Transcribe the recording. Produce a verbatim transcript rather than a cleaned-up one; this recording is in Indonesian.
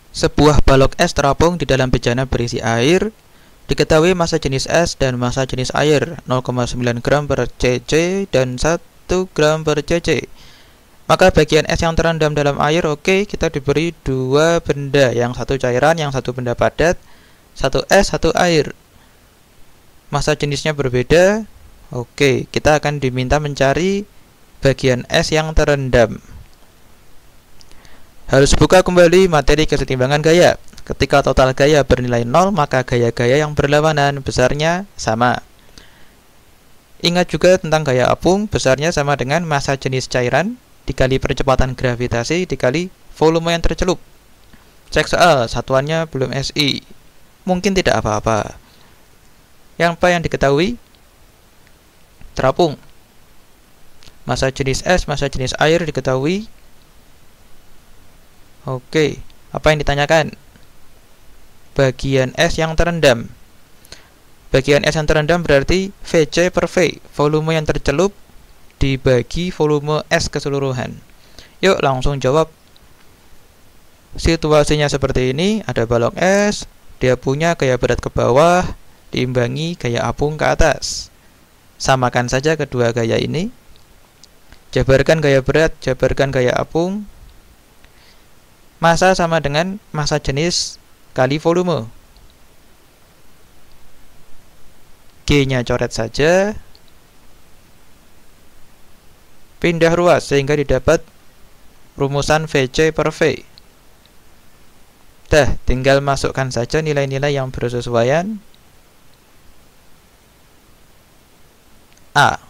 Sebuah balok es terapung di dalam bejana berisi air. Diketahui massa jenis es dan massa jenis air nol koma sembilan gram per cc dan satu gram per cc. Maka bagian es yang terendam dalam air, oke, kita diberi dua benda, yang satu cairan, yang satu benda padat, satu es, satu air. Massa jenisnya berbeda. Oke, kita akan diminta mencari bagian es yang terendam. Harus buka kembali materi kesetimbangan gaya. Ketika total gaya bernilai nol, maka gaya-gaya yang berlawanan besarnya sama. Ingat juga tentang gaya apung, besarnya sama dengan massa jenis cairan dikali percepatan gravitasi dikali volume yang tercelup. Cek soal, satuannya belum S I. Mungkin tidak apa-apa. Yang apa yang diketahui? Terapung. Massa jenis es, massa jenis air diketahui. Oke, apa yang ditanyakan? Bagian es yang terendam. Bagian es yang terendam berarti V C per V, volume yang tercelup dibagi volume es keseluruhan. Yuk langsung jawab. Situasinya seperti ini, ada balok es, dia punya gaya berat ke bawah, diimbangi gaya apung ke atas. Samakan saja kedua gaya ini. Jabarkan gaya berat, jabarkan gaya apung. Massa sama dengan massa jenis kali volume. G-nya coret saja. Pindah ruas sehingga didapat rumusan V C per V. Dah, tinggal masukkan saja nilai-nilai yang bersesuaian. A.